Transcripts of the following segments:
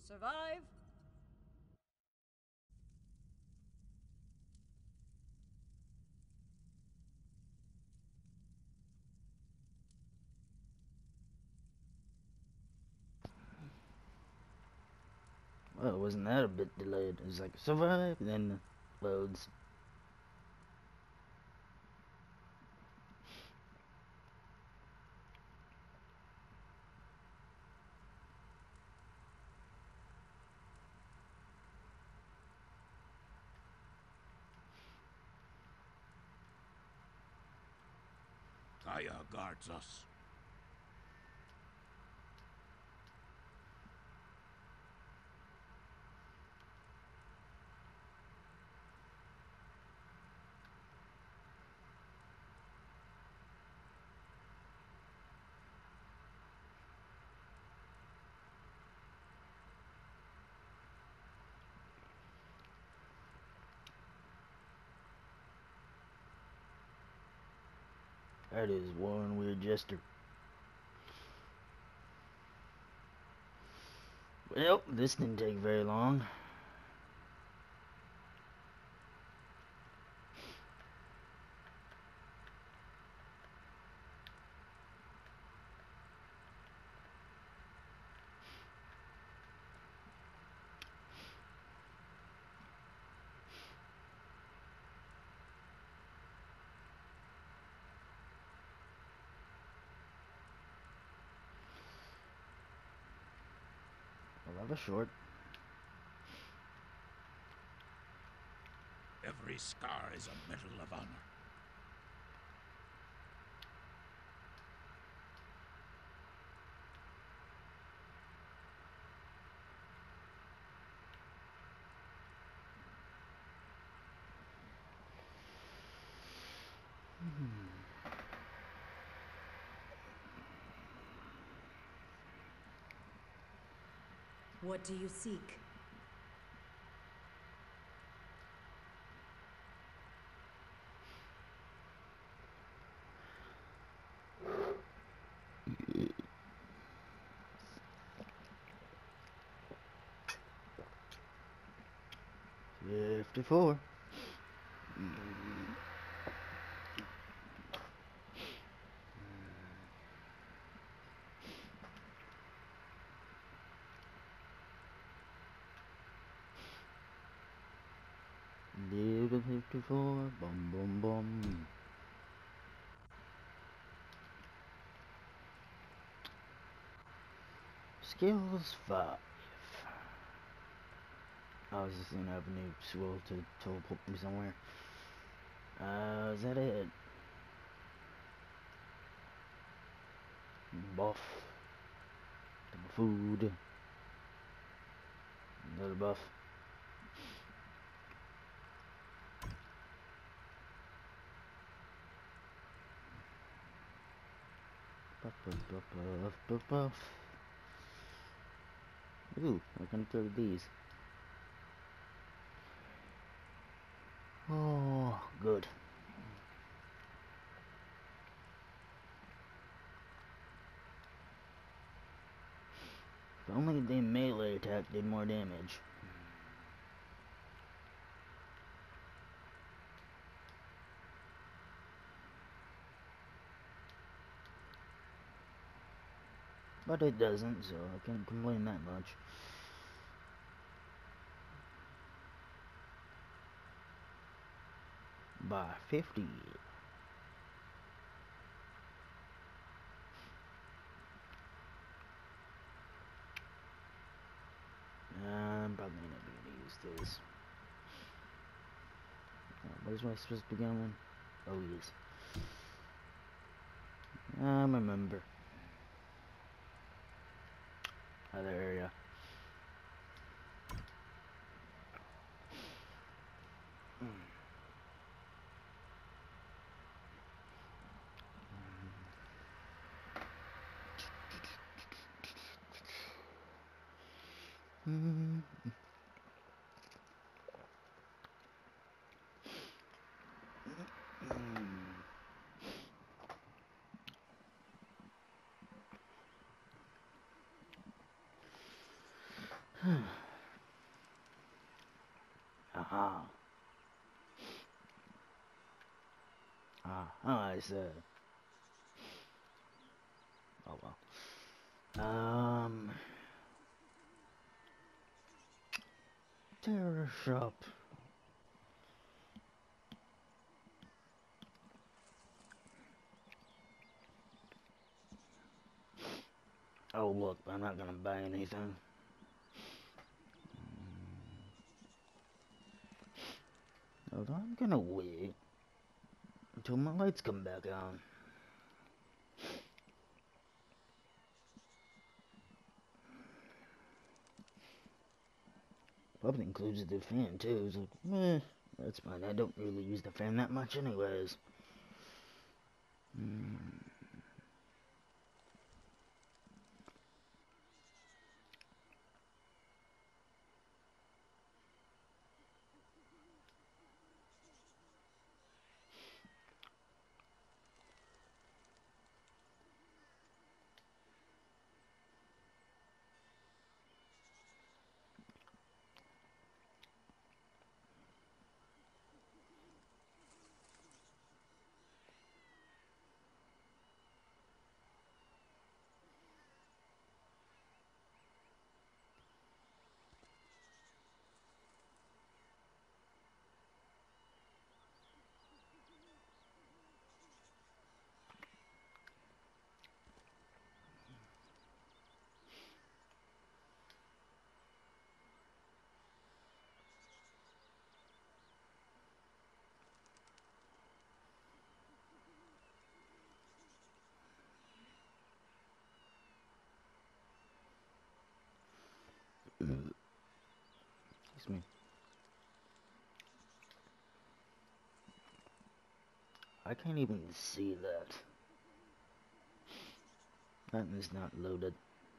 Survive? Well, wasn't that a bit delayed? It was like, survive, and then loads. Kaya guards us. That is one weird jester. Well, this didn't take very long. I'll have a short. Every scar is a medal of honor. What do you seek? Yeah, 54. Live at 54. Bum bum bum. Skills 5. I was just gonna have a new skill to teleport me somewhere. Is that it? Buff. Food. Another buff. Buff, buff, buff, buff, buff, buff. Ooh, I can throw these. Oh, good. If only the melee attack did more damage. But it doesn't, so I can't complain that much. By 50. I'm probably not gonna use this. What is my supposed to be going? Oh, yes. Remember. Other area. Aha. I said. Oh well. Terror shop. Oh look, I'm not gonna buy anything. Hold on, I'm gonna wait until my lights come back on. Probably includes the fan too. It's like, that's fine. I don't really use the fan that much anyways. Excuse me. I can't even see that. That is not loaded.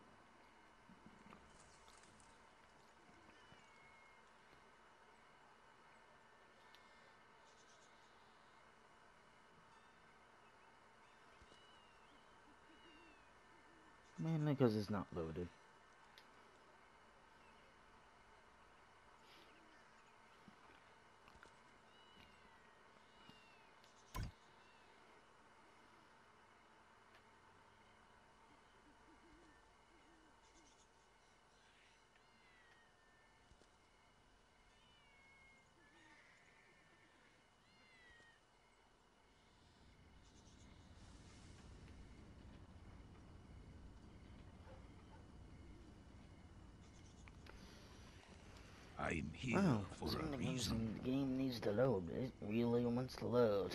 Mainly because it's not loaded. I'm here Oh, for a the reason. game needs to load. It really wants to load.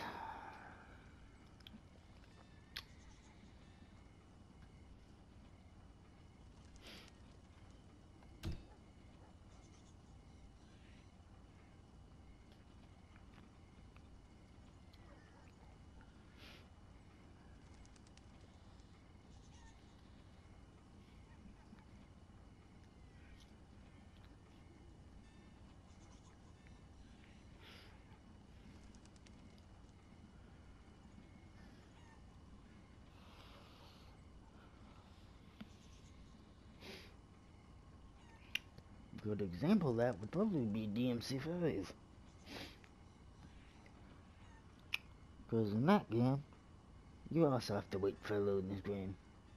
Good example of that would probably be DMC5. Because in that game, you also have to wait for a loading screen.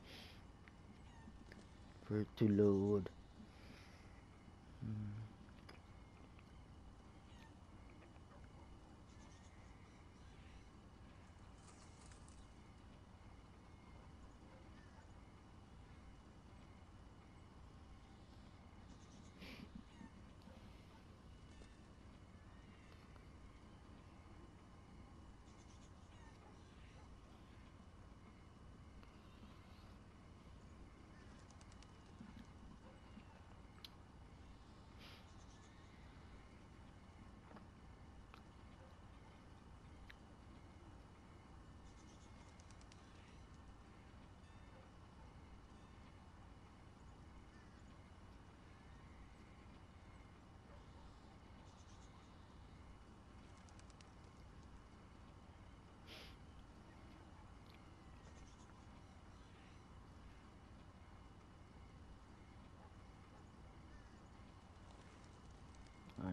For it to load.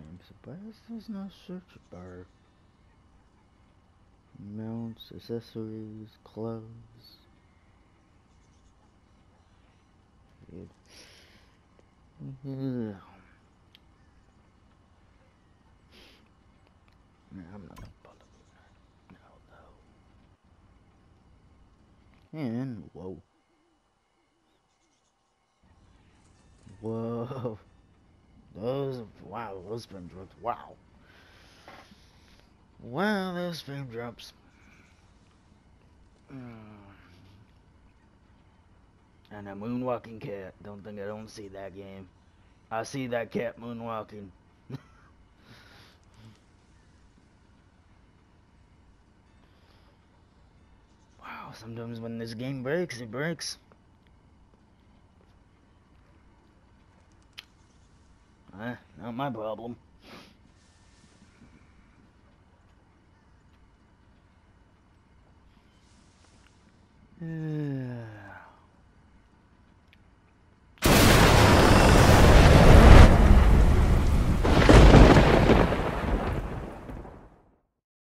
am surprised there's no search bar. Mounts, accessories, clothes. Weird. Ugh. No, I'm not gonna bother with that. No, no. And, whoa. Whoa. Wow, those spin drops. Wow. Wow, those spin drops. And a moonwalking cat. Don't think I don't see that game. I see that cat moonwalking. Wow, sometimes when this game breaks, it breaks. Not my problem.